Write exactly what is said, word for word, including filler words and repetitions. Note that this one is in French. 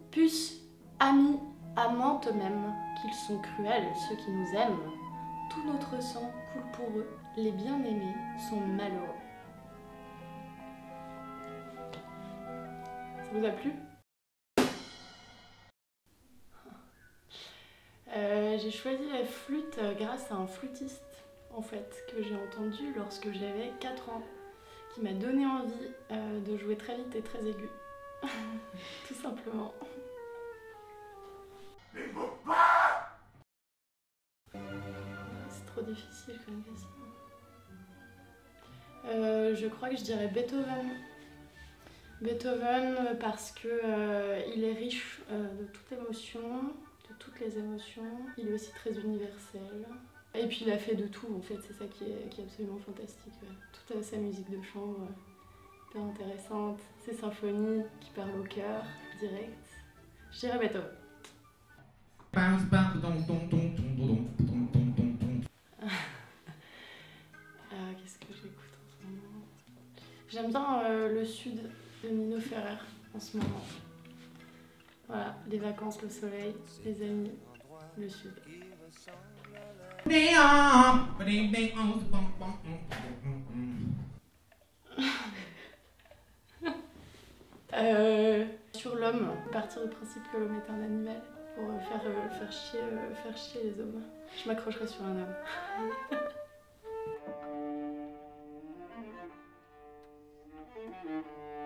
Puces, amis, amantes même, qu'ils sont cruels, ceux qui nous aiment. Tout notre sang coule pour eux, les bien-aimés sont malheureux. Ça vous a plu? euh, J'ai choisi la flûte grâce à un flûtiste en fait, que j'ai entendu lorsque j'avais quatre ans, qui m'a donné envie euh, de jouer très vite et très aigu. Tout simplement. C'est trop difficile comme question. Euh, je crois que je dirais Beethoven. Beethoven parce que euh, il est riche euh, de toute émotion, de toutes les émotions. Il est aussi très universel. Et puis il a fait de tout en fait, c'est ça qui est, qui est absolument fantastique. Toute euh, sa musique de chambre, euh, hyper intéressante. Ses symphonies qui parlent au cœur, direct. Je dirais Beethoven. euh, Qu'est-ce que j'écoute en ce moment? J'aime bien euh, le sud de Nino Ferrer en ce moment. Voilà, les vacances, le soleil, les amis, le sud. euh, sur l'homme, partir du principe que l'homme est un animal pour faire, euh, faire, chier, euh, faire chier les hommes. Je m'accrocherai sur un homme.